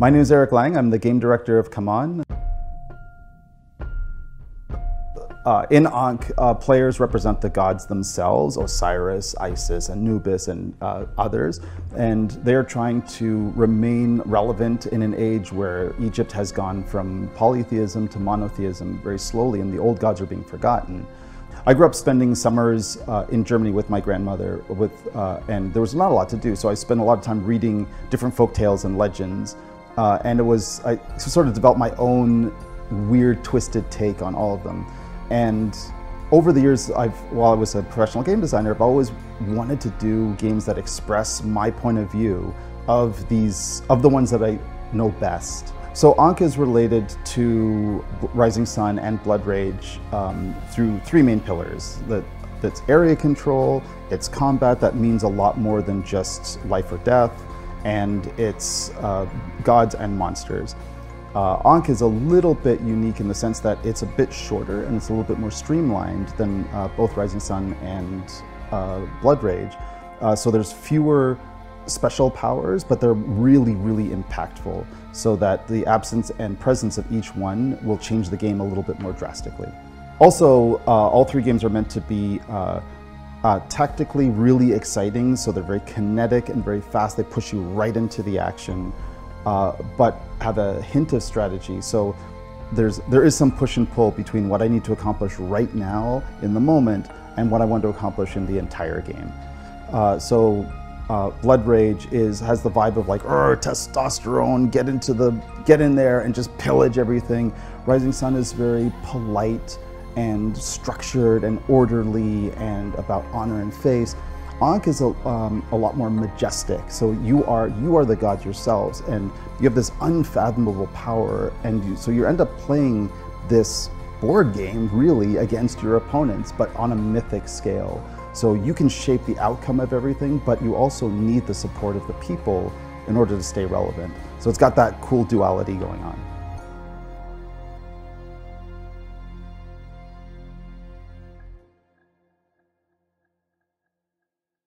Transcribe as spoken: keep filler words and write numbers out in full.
My name is Eric Lang. I'm the game director of C M O N. Uh, in Ankh, uh, players represent the gods themselves, Osiris, Isis, Anubis, and uh, others, and they're trying to remain relevant in an age where Egypt has gone from polytheism to monotheism very slowly, and the old gods are being forgotten. I grew up spending summers uh, in Germany with my grandmother, with, uh, and there was not a lot to do, so I spent a lot of time reading different folk tales and legends, uh, and it was, I sort of developed my own weird, twisted take on all of them. And over the years, I've, while I was a professional game designer, I've always wanted to do games that express my point of view of these, of the ones that I know best. So Ankh is related to Rising Sun and Blood Rage um, through three main pillars. That, that's area control, it's combat that means a lot more than just life or death, and it's uh, gods and monsters. Uh, Ankh is a little bit unique in the sense that it's a bit shorter and it's a little bit more streamlined than uh, both Rising Sun and uh, Blood Rage. Uh, so there's fewer special powers, but they're really, really impactful, so that the absence and presence of each one will change the game a little bit more drastically. Also, uh, all three games are meant to be uh, uh, tactically really exciting, so they're very kinetic and very fast. They push you right into the action. Uh, but have a hint of strategy. So there's, there is some push and pull between what I need to accomplish right now in the moment and what I want to accomplish in the entire game. Uh, so uh, Blood Rage is, has the vibe of like, testosterone, get into the, get in there and just pillage everything. Rising Sun is very polite and structured and orderly and about honor and face. Ankh is a, um, a lot more majestic, so you are you are the gods yourselves, and you have this unfathomable power, and you, so you end up playing this board game really against your opponents, but on a mythic scale. So you can shape the outcome of everything, but you also need the support of the people in order to stay relevant. So it's got that cool duality going on.